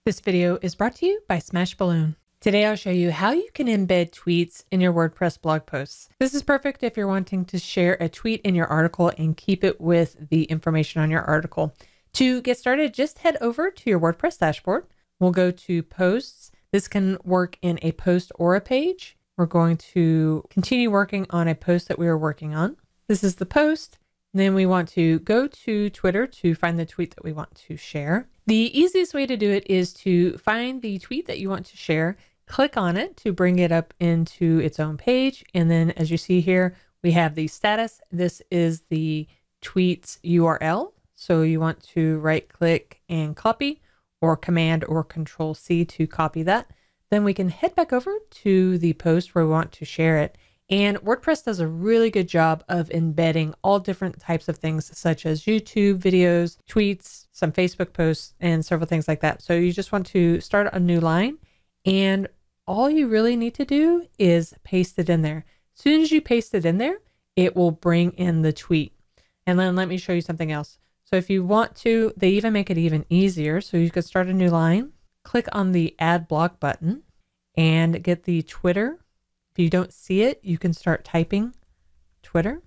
This video is brought to you by Smashballoon. Today I'll show you how you can embed tweets in your WordPress blog posts. This is perfect if you're wanting to share a tweet in your article and keep it with the information on your article. To get started, just head over to your WordPress dashboard. We'll go to posts. This can work in a post or a page. We're going to continue working on a post that we were working on. This is the post. Then we want to go to Twitter to find the tweet that we want to share. The easiest way to do it is to find the tweet that you want to share, click on it to bring it up into its own page. And then as you see here, we have the status. This is the tweet's URL. So you want to right click and copy, or Command or Control C to copy that. Then we can head back over to the post where we want to share it. And WordPress does a really good job of embedding all different types of things, such as YouTube videos, tweets, some Facebook posts, and several things like that. So you just want to start a new line, and all you really need to do is paste it in there. As soon as you paste it in there, it will bring in the tweet. And then let me show you something else. So if you want to, they even make it even easier. So you could start a new line, click on the Add Block button, and get the Twitter. If you don't see it, you can start typing Twitter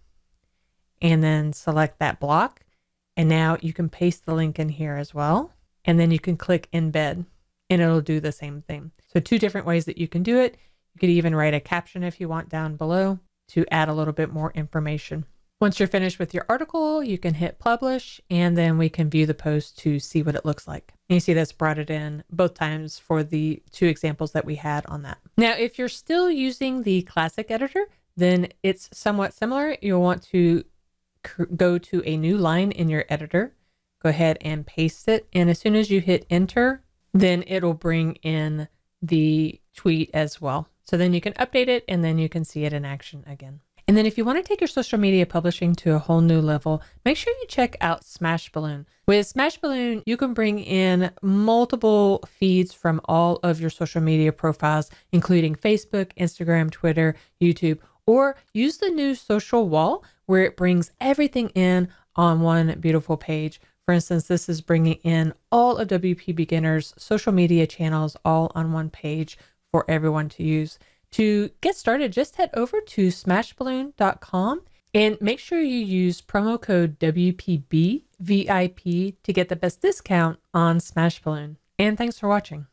and then select that block. And now you can paste the link in here as well. And then you can click embed and it'll do the same thing. So two different ways that you can do it. You could even write a caption if you want down below to add a little bit more information. Once you're finished with your article, you can hit publish, and then we can view the post to see what it looks like. And you see that's brought it in both times for the two examples that we had on that. Now, if you're still using the classic editor, then it's somewhat similar. You'll want to go to a new line in your editor, go ahead and paste it. And as soon as you hit enter, then it'll bring in the tweet as well. So then you can update it and then you can see it in action again. And then if you want to take your social media publishing to a whole new level, make sure you check out Smashballoon. With Smashballoon, you can bring in multiple feeds from all of your social media profiles, including Facebook, Instagram, Twitter, YouTube, or use the new social wall where it brings everything in on one beautiful page. For instance, this is bringing in all of WP Beginner's social media channels all on one page for everyone to use. To get started, just head over to smashballoon.com and make sure you use promo code WPBVIP to get the best discount on Smashballoon. And thanks for watching.